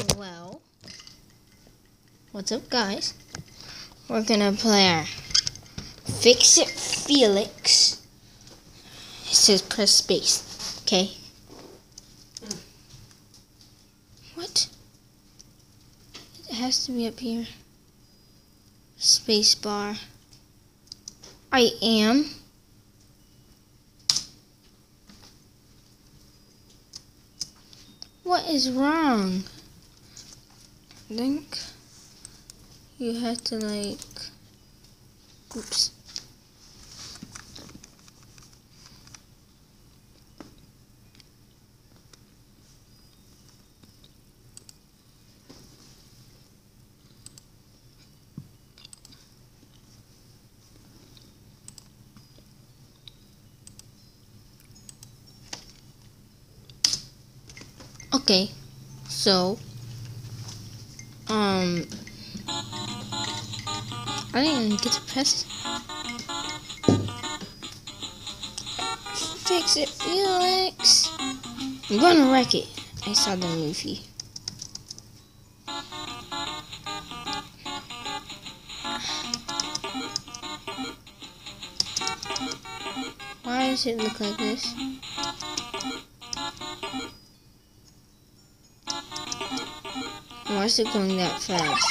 Well, what's up, guys? We're gonna play our Fix It Felix. It says press space. Okay. What? It has to be up here. Space bar. I am. What is wrong? I think you have to oops. Okay, so, I didn't even get to press Fix It Felix. I'm gonna wreck it. I saw the movie. Why does it look like this? Why is it going that fast?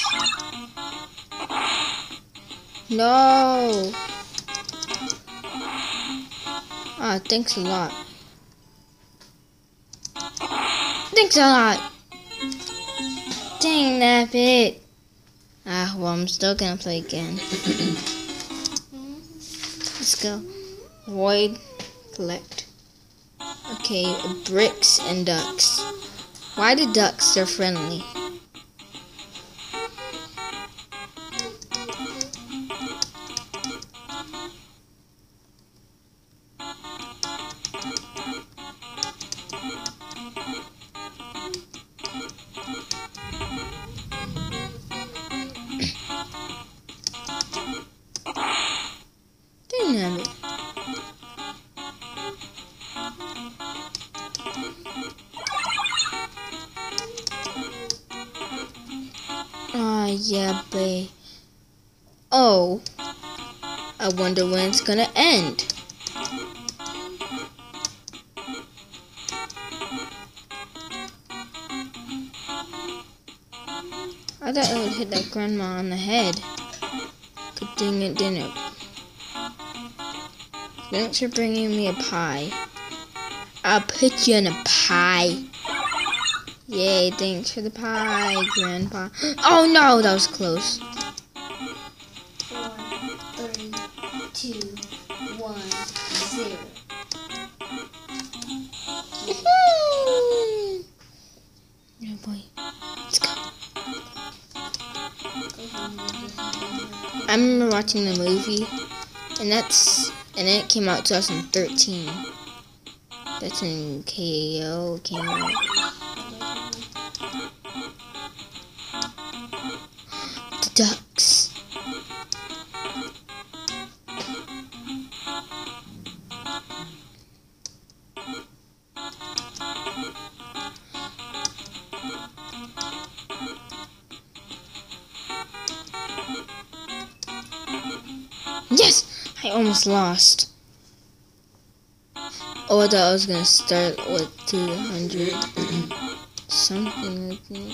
No! Ah, thanks a lot. Thanks a lot! Dang that bit! Ah, well, I'm still gonna play again. Let's go. Void, collect. Okay, bricks and ducks. Why the ducks? They're friendly. Dang it. Ah, yeah, babe. Oh, I wonder when it's gonna end. I thought it would hit that grandma on the head. Good thing it didn't. Thanks for bringing me a pie. I'll put you in a pie. Yay, thanks for the pie, Grandpa. Oh no, that was close. 4, 3, 2, 1, 0. Oh boy, let's go. I remember watching the movie, and it came out 2013. That's when KO came out. The ducks. Yes! I almost lost. Oh, I thought I was gonna start with 200 something, I think.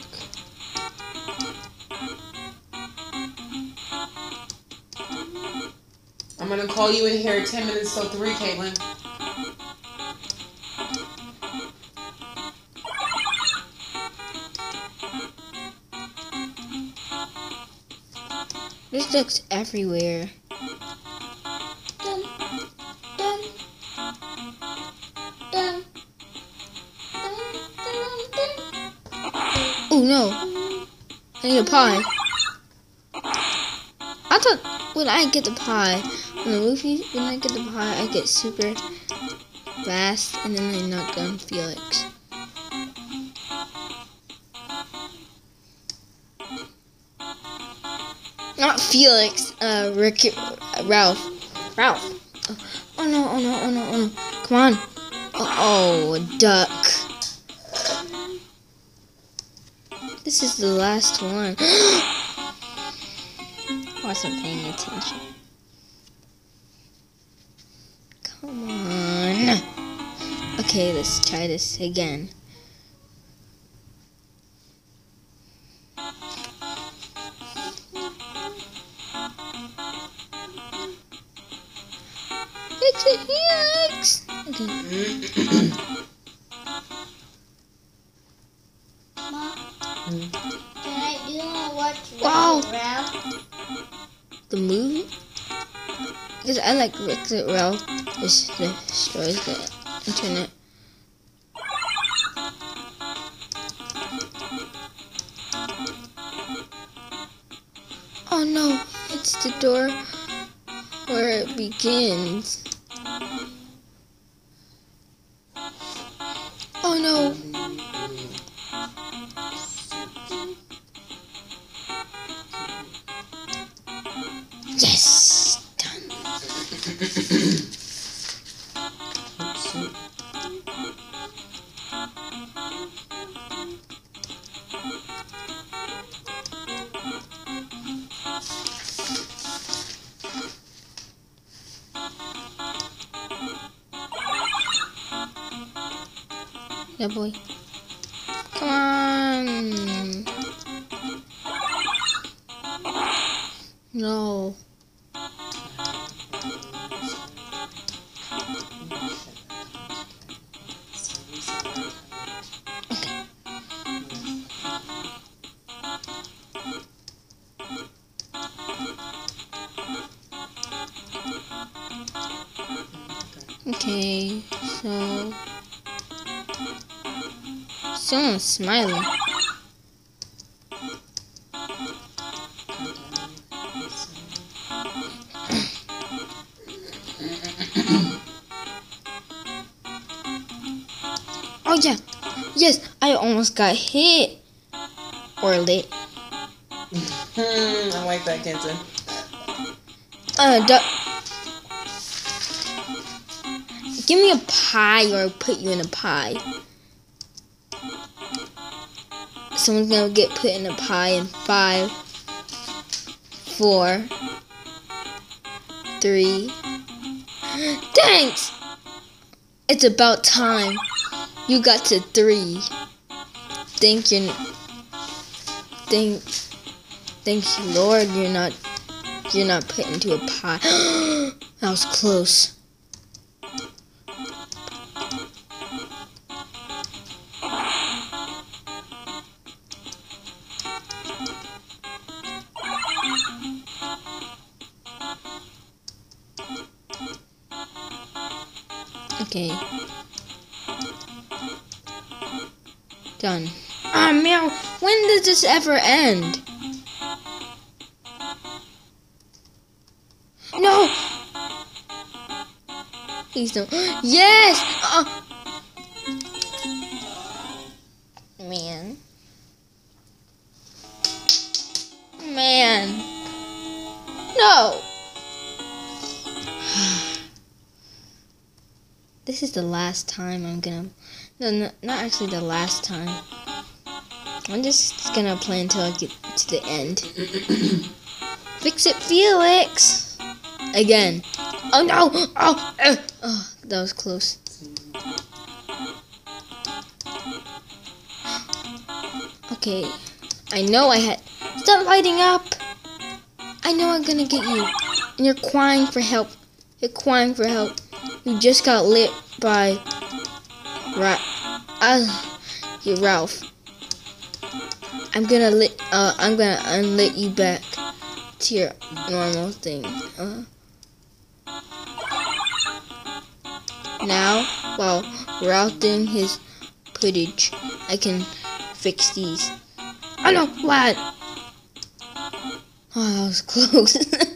I'm gonna call you in here 10 minutes till 3, Caitlin. There's ducks everywhere. Dun, dun, dun, dun. Oh no! I need a pie. I thought when I get the pie, in the movie, when I get the pie, I get super fast, and then I knock down Felix. Not Felix, Ralph. Oh no, oh no, oh no, oh no. Come on. Oh, a duck. This is the last one. I wasn't paying attention. Come on. Okay, let's try this again. Fix it, Helix! Okay. Mom, can I do watch Wow. Ralph? The movie? Because I like Wreck-It Ralph. This destroys the internet. Oh no, it's the door where it begins. Oh no. Yes, done. Yeah, boy. Come on. No. Okay, so someone's smiling. Oh yeah, yes, I almost got hit or lit. I like that, Kenton. Give me a pie or I'll put you in a pie. Someone's gonna get put in a pie in 5, 4, 3. Thanks! It's about time. You got to 3. Thank you, Lord. You're not put into a pie. That was close. Okay. Done. Ah, meow. When does this ever end? No! Please don't. Yes! Man. Man. No! This is the last time I'm gonna... No, not actually the last time. I'm just gonna play until I get to the end. Fix it, Felix! Again. Oh no! Oh, that was close. Okay. I know I had... Stop lighting up! I know I'm gonna get you. And you're crying for help. You're crying for help. You just got lit by Ralph. I'm gonna unlit you back to your normal thing. Now, while Ralph doing his footage, I can fix these. Oh no, what? Oh, that was close.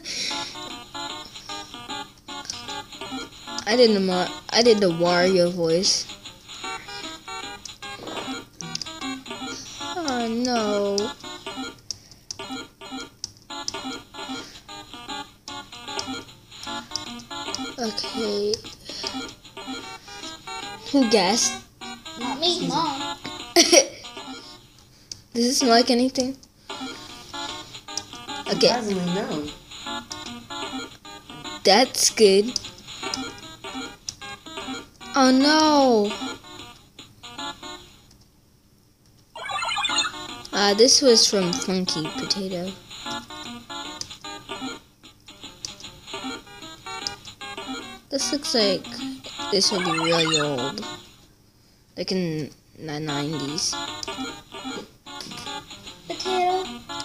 I did the Wario voice. Oh no. Okay. Who guessed? Not me, Mom. Does it smell like anything? Okay, Surprisingly, no. that's good. Oh no! This was from Funky Potato. This looks like this will be really old. Like in the 90s. Potato.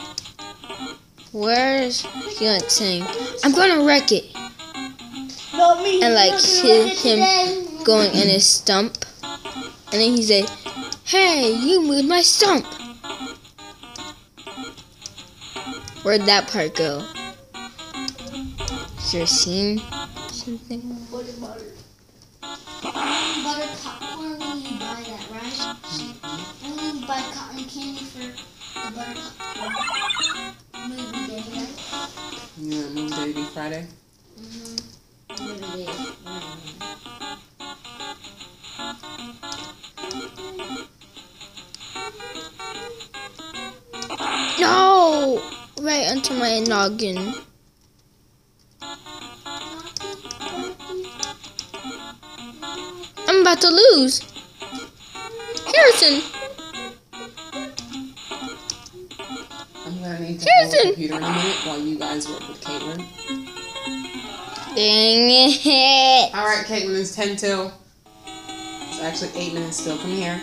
Where's he like saying, I'm gonna wreck it? Not me. And like Not gonna wreck it him today. going in his stump. And then he say, hey, you moved my stump. Where'd that part go? Is there a scene? Something? Butter. Butter popcorn when you buy that, right? And when you buy cotton candy for the butter popcorn movie day, right? Yeah, movie day be Friday. Movie day. No! Right onto my noggin. I'm about to lose. Harrison! I'm gonna need to hold the Harrison! computer in a minute while you guys work with Caitlin. Dang it! Alright, Caitlin, it's 10 till. It's actually 8 minutes still. Come here.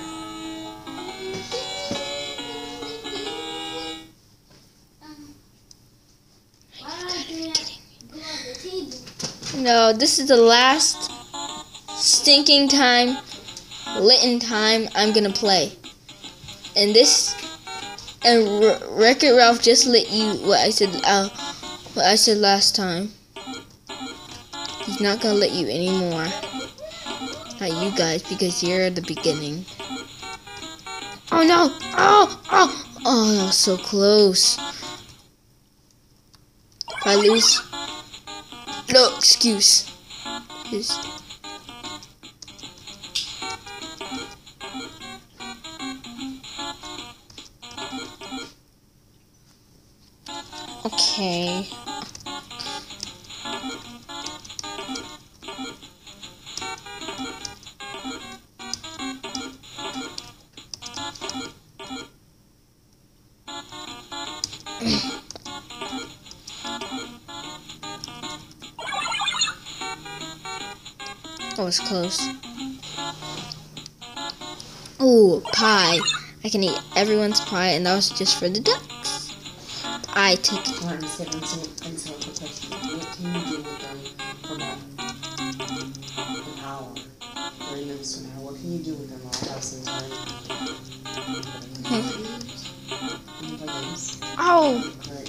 Why don't I do that? Go on the table. No, this is the last stinking time, Litten time I'm gonna play. And this, and Wreck-It Ralph just let you what I said last time. He's not gonna let you anymore. Not you guys, because you're the beginning. Oh no! Oh, that was so close. If I lose, no excuse. Okay. That was close. Oh, pie. I can eat everyone's pie, and that was just for the ducks. I took it. Alright, Miss Caitlin, answer the question. What can you do with them for about an hour? 30 minutes to an hour. What can you do with them? I'll have some time. Can you play games? Oh, Alright.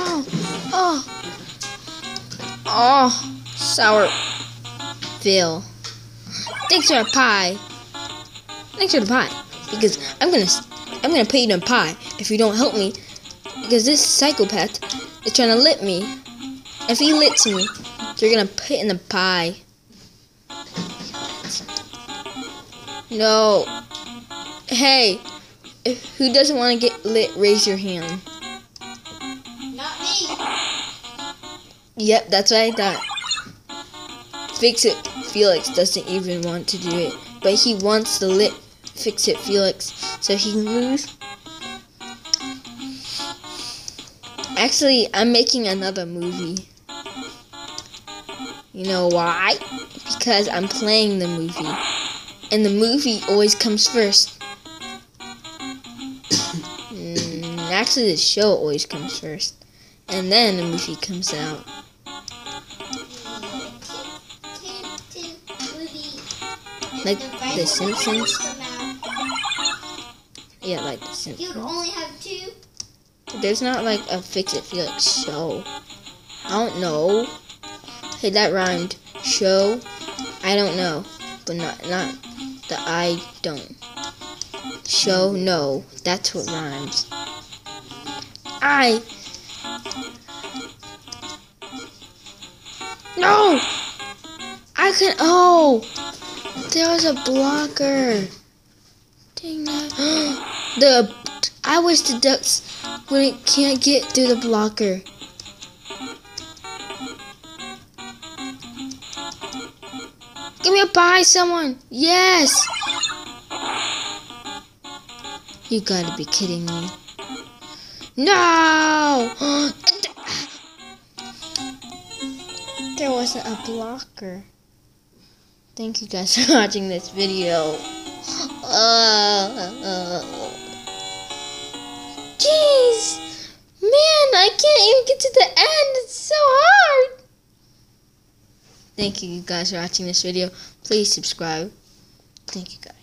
oh, sour Phil. Thanks for a pie. Thanks for the pie, because I'm gonna put you in a pie if you don't help me, because this psychopath is trying to lit me. If he lits me, you're gonna put in the pie. No. Hey, who doesn't want to get lit? Raise your hand. Not me. Yep, that's what I thought. Fix It Felix doesn't even want to do it, but he wants the lit Fix It Felix so he can lose. Actually, I'm making another movie. You know why? Because I'm playing the movie, and the movie always comes first. Actually, the show always comes first, and then the movie comes out. Like The Simpsons? Yeah, like The Simpsons. You would only have 2? There's not like a Fix It Felix show. I don't know. Hey, that rhymed. Show. I don't know. But not the I don't. Show, no. That's what rhymes. No! I can, oh! There was a blocker. Dang that. I wish the ducks wouldn't can't get through the blocker. Give me a pie, someone. Yes. You gotta be kidding me. No. There wasn't a blocker. Thank you guys for watching this video. Jeez. Man, I can't even get to the end. It's so hard. Thank you guys for watching this video. Please subscribe. Thank you guys.